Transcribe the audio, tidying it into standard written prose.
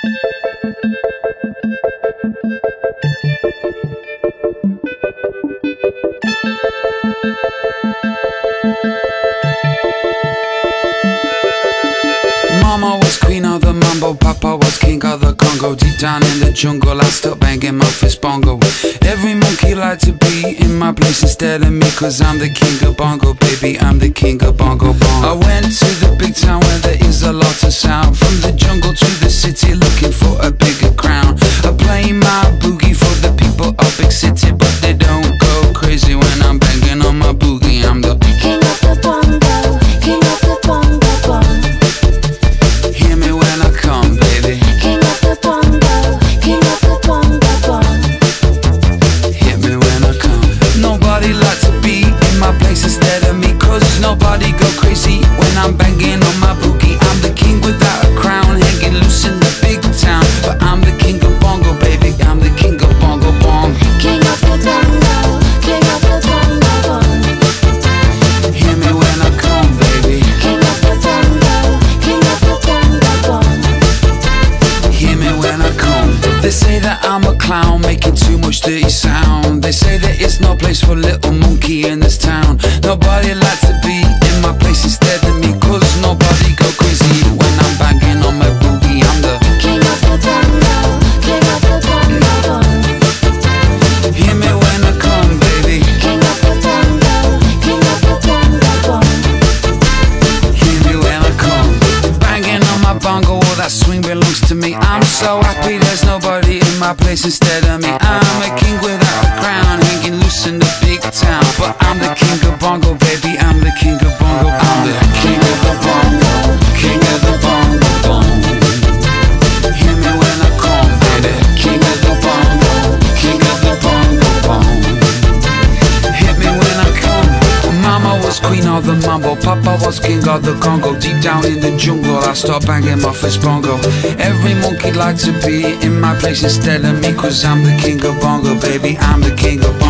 Mama was queen of the mambo, Papa was king of the Congo. Deep down in the jungle, I still banging my fist bongo. Every monkey like to be in my place instead of me, cause I'm the king of bongo, baby, I'm the king of bongo bongo. I went to the big town where there is a lot of sound. From the jungle to the city, looking for a bigger crown. I play my boogie for the people of big city, but they don't go crazy when I'm banging on my boogie. I'm the king of the bongo, king of the bongo bong. Hear me when I come, baby. King of the bongo, king of the bongo bong. Hit me when I come. Nobody like to be in my place instead of me, cause nobody go crazy when I'm banging on my boogie. I'm the king without a crown, hanging loose in the big town, but I'm the king of bongo, baby, I'm the king of bongo bong. King of the bongo, king of the bongo bong. Hear me when I come, baby. King of the bongo, king of the bongo bong. Hear me when I come. They say that I'm a clown, making too much dirty sound. They say there is no place for little monkey in this town. Nobody likes to be in my place instead of me, cause nobody go crazy when I'm banging on my boogie. I'm the king of the bongo, king of the bongo bong. Hear me when I come, baby. King of the bongo, king of the bongo bong. Hear me when I come. Banging on my bongo, all that swing belongs to me. I'm so happy there's nobody in my place instead of me. I'm a king without a crown, hanging loose in the big town, but I'm the king of bongo, baby, I'm the king of bongo. I'm the king of the bongo, king of the bongo bong. Hear me when I come, baby. King of the bongo, king of the bongo bong. Hit me when I come. Mama was queen of the mambo, Papa was king of the Congo. Deep down in the jungle, I start banging my fist bongo. Every monkey like to be in my place instead of me, cause I'm the king of bongo, baby, I'm the king of bongo.